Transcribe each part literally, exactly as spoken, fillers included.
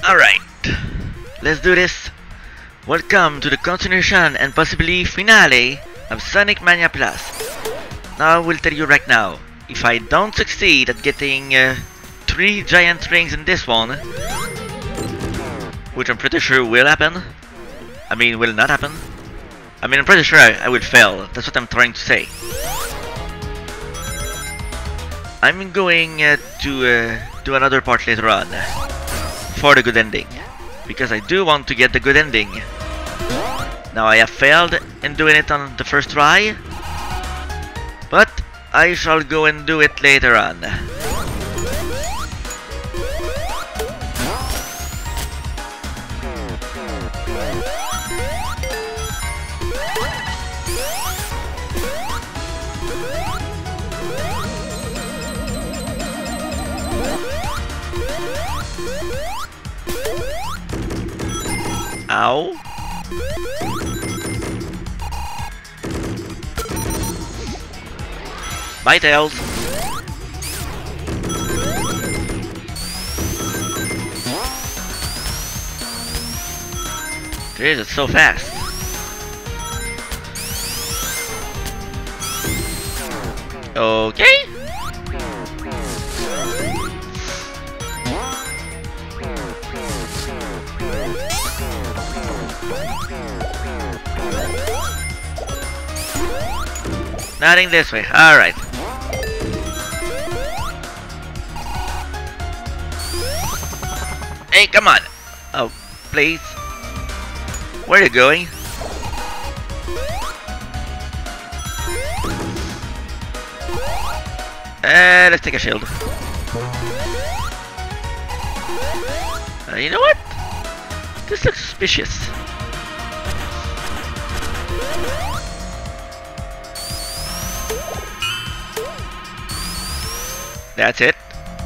Alright, let's do this. Welcome to the continuation and possibly finale of Sonic Mania Plus. Now I will tell you right now, if I don't succeed at getting uh, three giant rings in this one, which I'm pretty sure will happen, I mean will not happen, I mean I'm pretty sure I, I will fail, that's what I'm trying to say. I'm going uh, to uh, do another part later on, for the good ending, because I do want to get the good ending. Now I have failed in doing it on the first try, but I shall go and do it later on. Ow. Bye, Tails. Jeez, it's so fast. Okay. Nothing this way. Alright. Hey, come on. Oh, please. Where are you going? Uh, let's take a shield. Uh, you know what? This looks suspicious. That's it.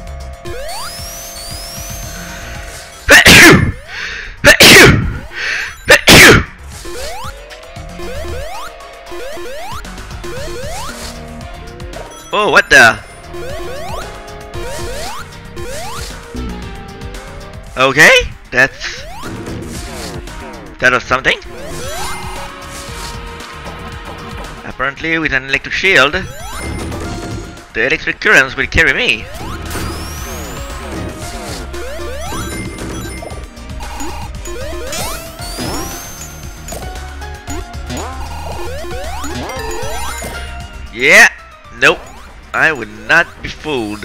Oh, what the? Okay, that's... that was something. Apparently with an electric shield, the electric currents will carry me. Yeah, nope, I would not be fooled.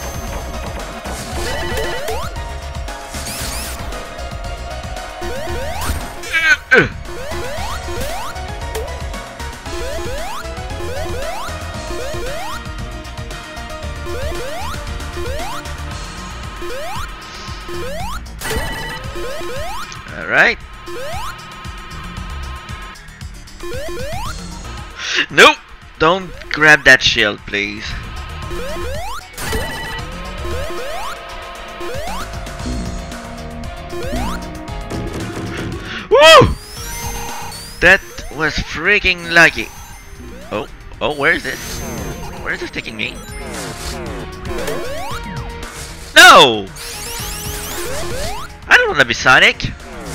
Alright. Nope! Don't grab that shield, please. Woo! That was freaking lucky. Oh, oh, where is this? Where is this taking me? No! I don't want to be Sonic.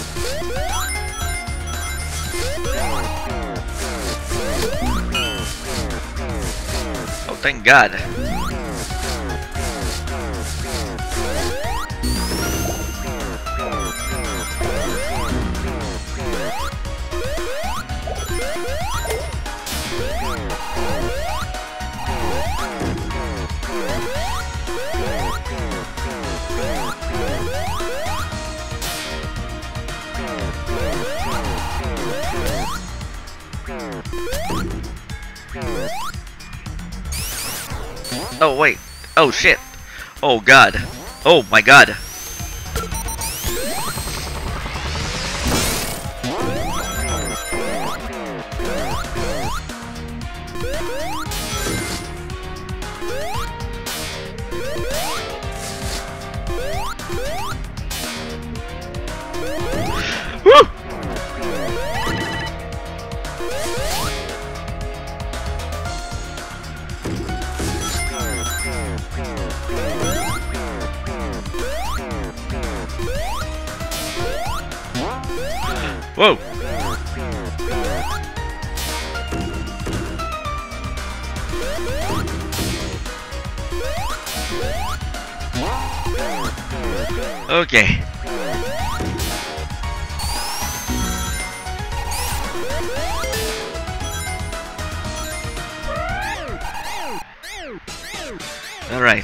Oh, thank God. Oh wait, oh shit, oh God, oh my God. Woo! Whoa! Okay. All right.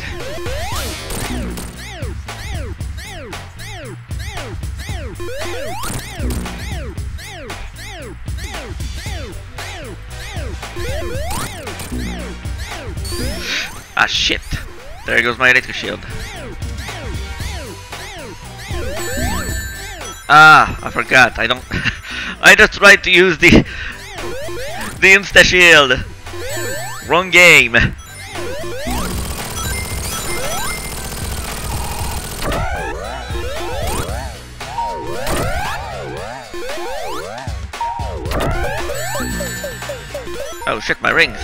Ah, shit. There goes my electric shield. Ah, I forgot. I don't. I just tried to use the the insta shield. Wrong game. Oh shit, my rings.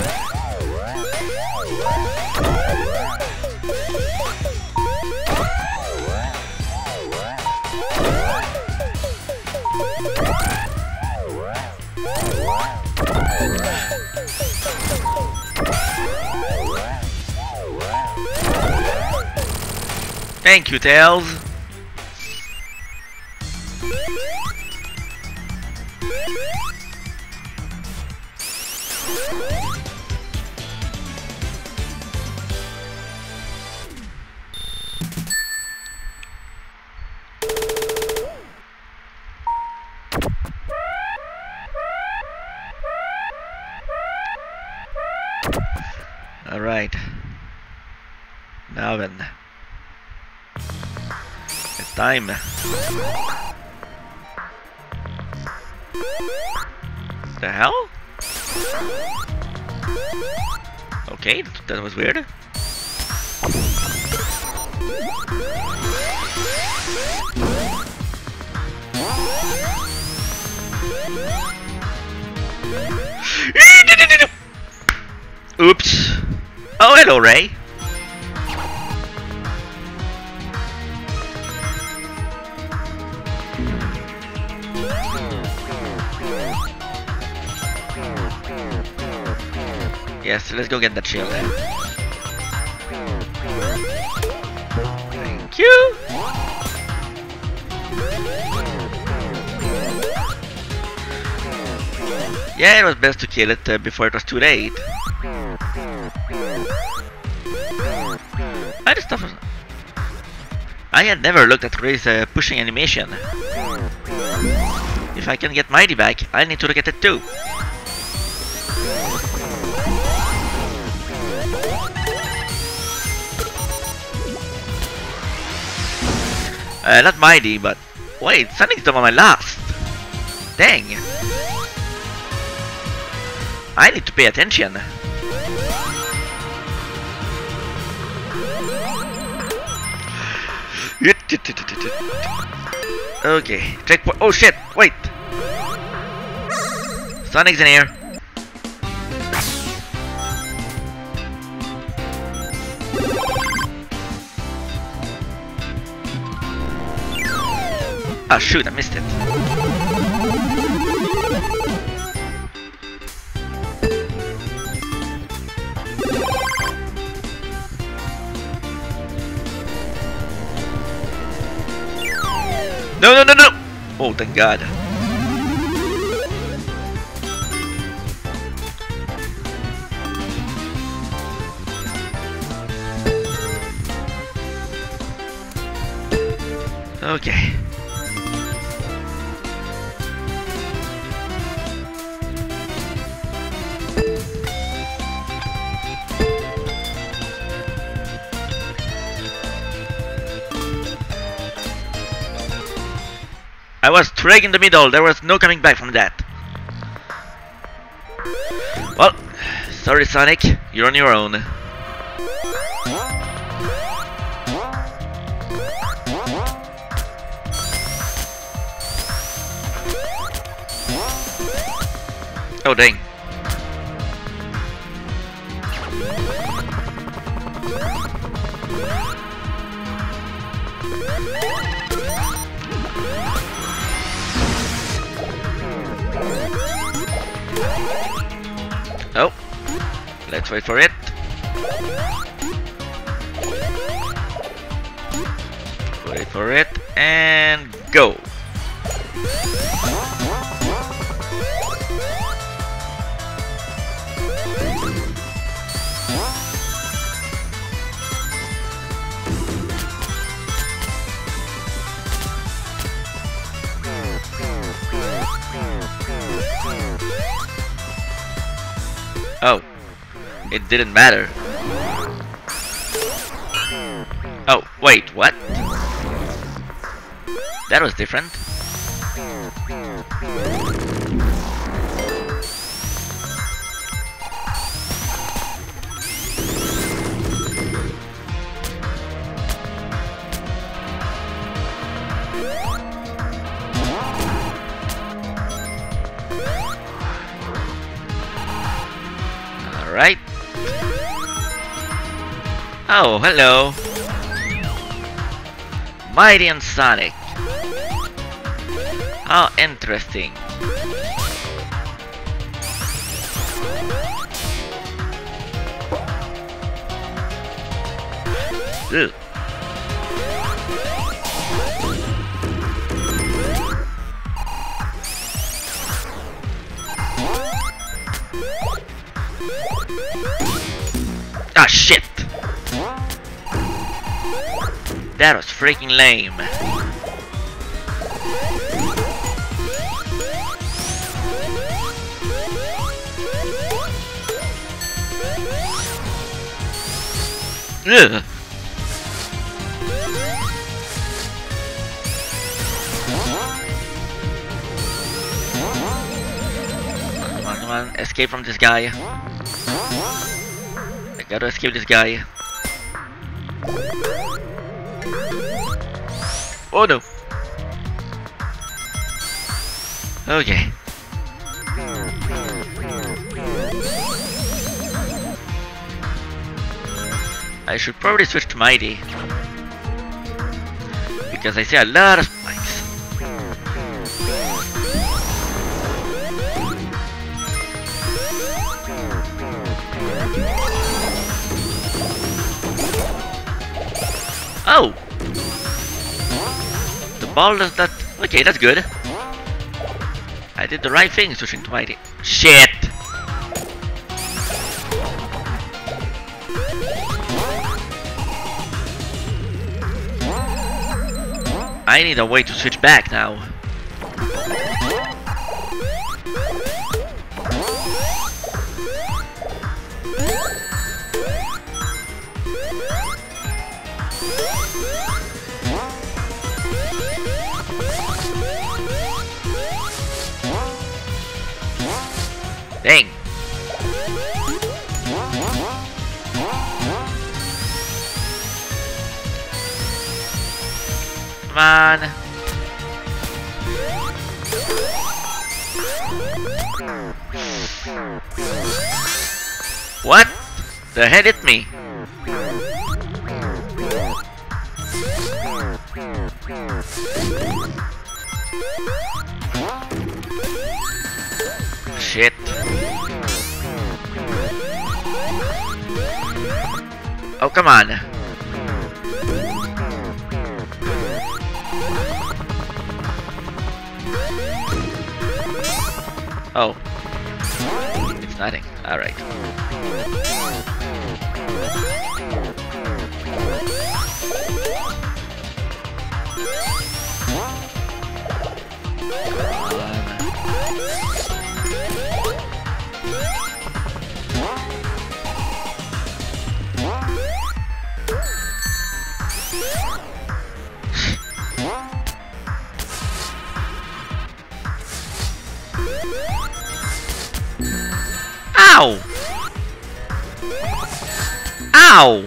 Thank you, Tails. All right. Now then. It's time. The hell? Okay, that was weird. Oops. Oh, hello, Ray. Yes, let's go get that shield. Thank you. Yeah, it was best to kill it uh, before it was too late. I just thought I had never looked at Ray's uh, pushing animation. If I can get Mighty back, I need to look at it too. Uh, not Mighty, but wait, Sonic's the one I lost. Dang. I need to pay attention. Okay, checkpoint. Oh shit, wait. Sonic's in here. Oh shoot, I missed it. No, no, no, no! Oh, thank God. Okay. I was dragged in the middle, there was no coming back from that. Well, sorry Sonic, you're on your own. Oh dang. Let's wait for it. Wait for it and go. Oh, it didn't matter. Oh, wait, what? That was different. Alright. Oh, hello. Mighty and Sonic. How interesting. Ugh. Ah, shit! That was freaking lame. Ugh. Come on, come on, escape from this guy. I gotta escape this guy. Oh no! Okay. I should probably switch to Mighty, because I see a lot of spikes. Oh! The ball does not... Okay, that's good. I did the right thing switching to Mighty. Shit! I need a way to switch back now. Dang. Come on. What? The head hit me. Shit. Oh, come on. Oh. It's nothing. Alright. Ow! Ow!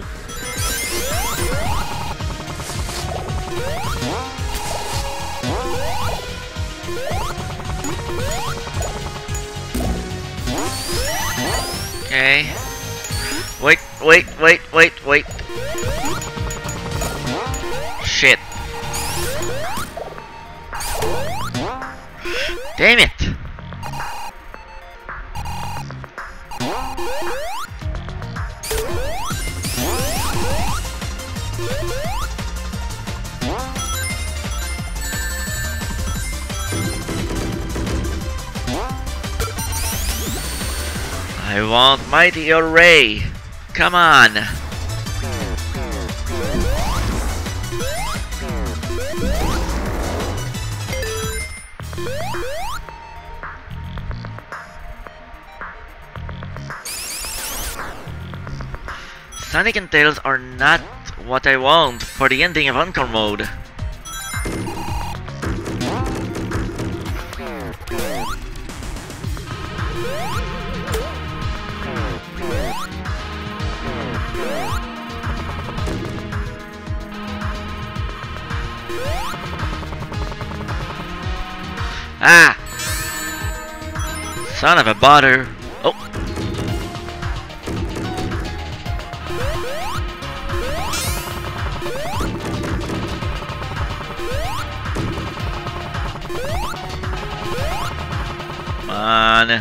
Okay. Wait, wait, wait, wait, wait. Shit. Damn it. I want Mighty Array! Come on! Sonic and Tails are not what I want for the ending of Encore mode. Ah! Son of a bother. Oh! Come on.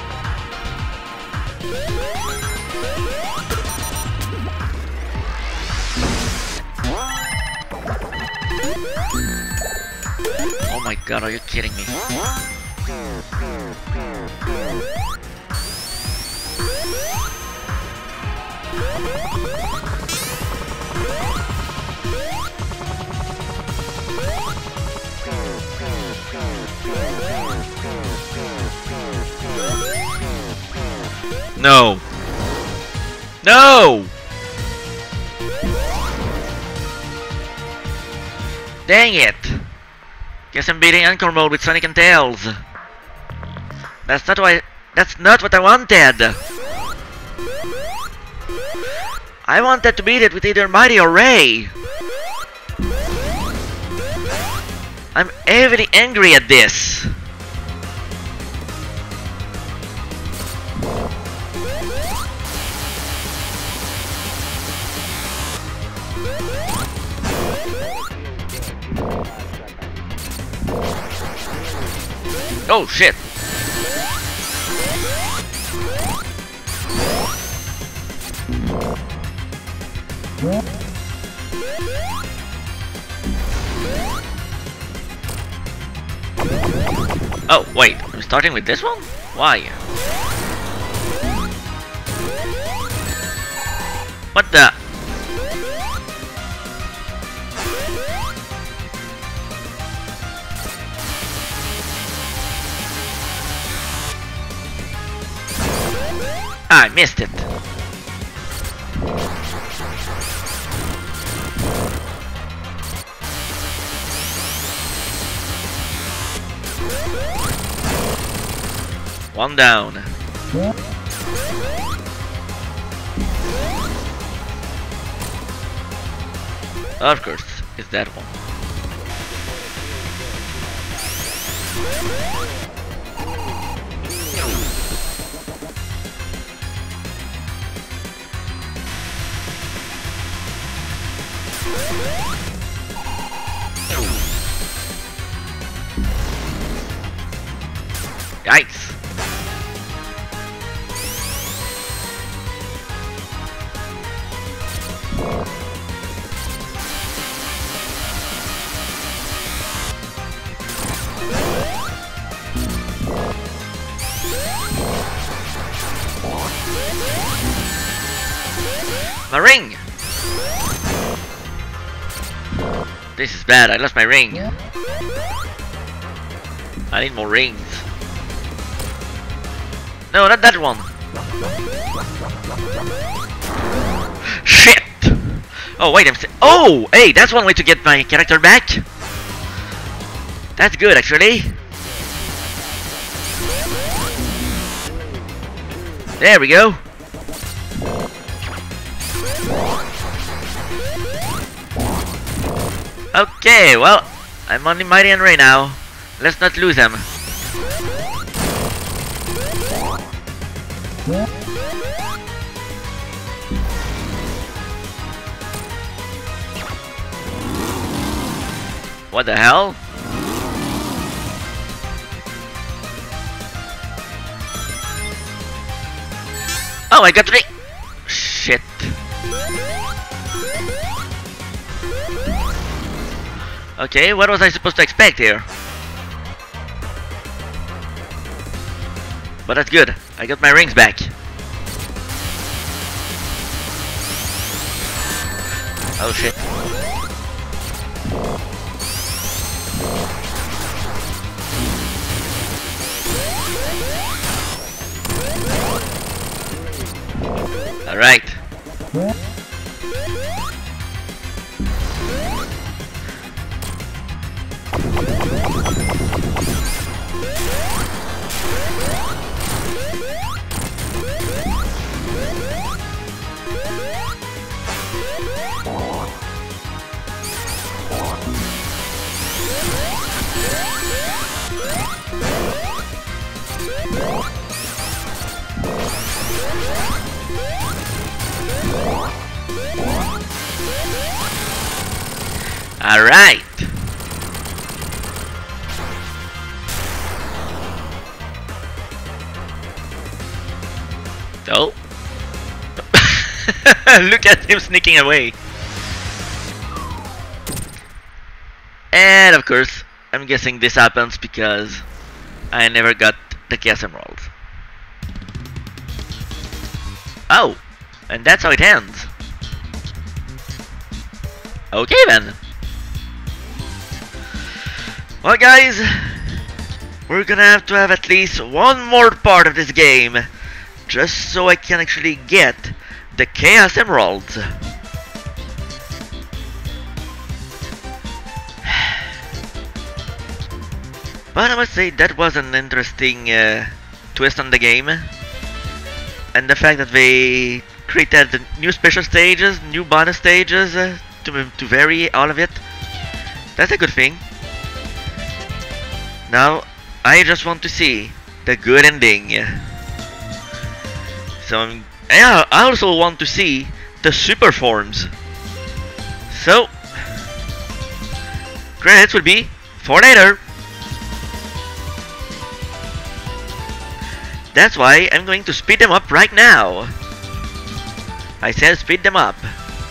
Oh my god, are you kidding me? No! No! Dang it! Guess I'm beating Encore mode with Sonic and Tails. That's not what I, that's not what I wanted. I wanted to beat it with either Mighty or Ray. I'm heavily angry at this. Oh shit! Oh wait, I'm starting with this one? Why? What the? I missed it. One down. Of course, it's that one. Yikes! My ring! This is bad, I lost my ring. I need more rings. No, not that one. Shit! Oh, wait, I'm st- Oh! Hey, that's one way to get my character back. That's good, actually. There we go. Okay, well, I'm on the Mighty and Ray now. Let's not lose them. What the hell? Oh, I got three. Shit. Okay, what was I supposed to expect here? But that's good. I got my rings back. Oh shit. Alright. Alright. So look at him sneaking away. And of course, I'm guessing this happens because I never got the Chaos Emeralds. Oh, and that's how it ends. Okay then. Well guys, we're gonna have to have at least one more part of this game just so I can actually get the Chaos Emeralds. But I must say that was an interesting uh, twist on the game. And the fact that they created new special stages, new bonus stages uh, to, to vary all of it. That's a good thing. Now, I just want to see the good ending. So, um, yeah, I also want to see the super forms. So, credits will be for later. That's why I'm going to speed them up right now. I said speed them up.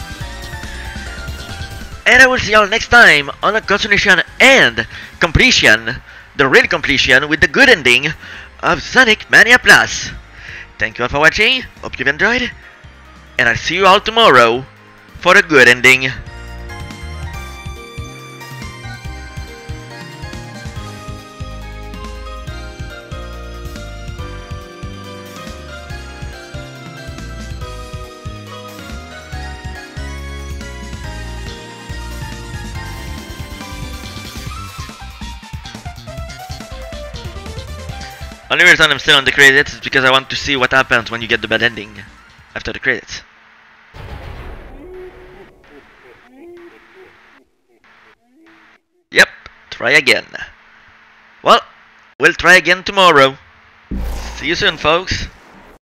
And I will see y'all next time on a continuation and completion, the real completion with the good ending of Sonic Mania Plus. Thank you all for watching, hope you've enjoyed, and I'll see you all tomorrow for the good ending. Only reason I'm still on the credits is because I want to see what happens when you get the bad ending after the credits. Yep, try again. Well, we'll try again tomorrow. See you soon, folks.